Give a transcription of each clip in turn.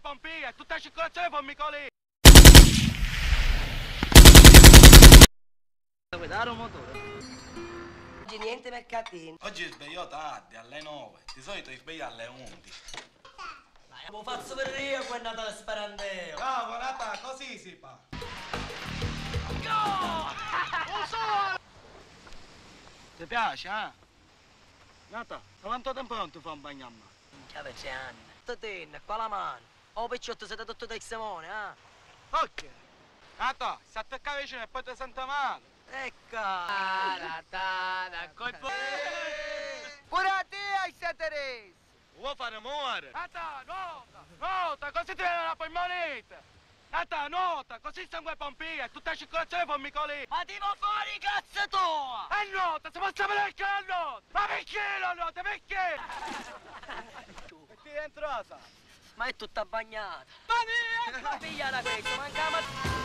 pompie, tutta la circolazione formico lì. Guidare un motore. Oggi niente mercatini. Oggi mi sveglio tardi, alle 9. Di solito mi sveglio alle 11. Lo faccio per io quel Natale sperandeo. Bravo, Nata, così si fa. Ti piace, eh? Nata, quanto tempo non ti fa un bagno a mano? Minchia, c'è anni. Tatene, qua la mano. Oh, picciotto, siete tutto dei semone, eh? Ok. Nata, si attacca vicino e poi ti sente male. Ecco. Colpo. Pure a te hai Teresa. Vuoi fare muore? Nata, nota, così ti viene la polmonite. Nata, nota, così sangue pompie, tutta la circolazione formico lì. Ma ti va fuori, cazzo tua! E nota, si può sapere che la nota? Ma perché la nota, perché? E ti dentro la sala. Ma è tutta bagnata. Ma via! Ma piglia la questa, manca la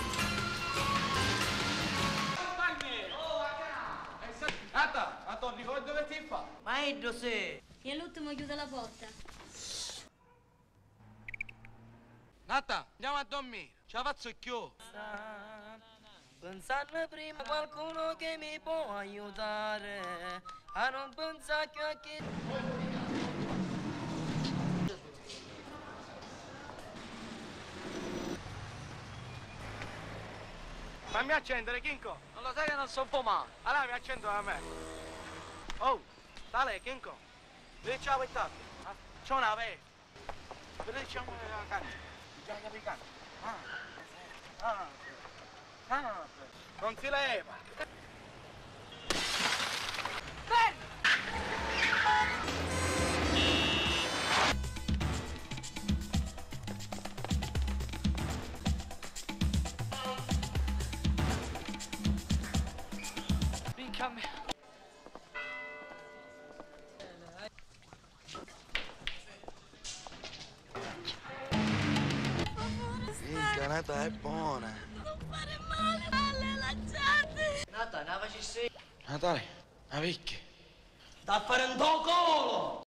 Nata, ma torni come dove ti fa? Ma è dove? E all'ultimo chiude la porta. Nata, andiamo a dormire, ce la faccio più. Pensando prima a qualcuno che mi può aiutare a non pensare più a chi... Fammi accendere, Kinko. Non lo sai che non so un po' male? Allora mi accendo da me. Oh, tale, Kinko. Dove c'è la pettata? C'è una vecchia. Dove c'è una canna? Bisogna capire non si leva. Minchia me. Minchia, Nata è buona. Non fare male, male la gente. Nata, ne facessi. Natale, ma perché? Da fare un tuo colo!